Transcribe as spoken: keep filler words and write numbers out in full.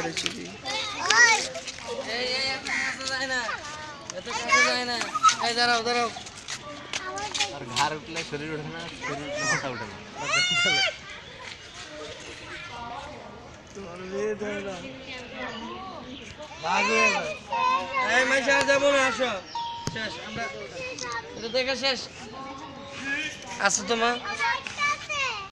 চুরি দাঁড়াও দাঁড়াও আর ঘাড় উঠলে শরীর ওঠে না শরীর উঠলে মাথা উঠে না এই মাইশা যাবো না আসো শেষ আমরা এটা দেখে শেষ আছো তোমার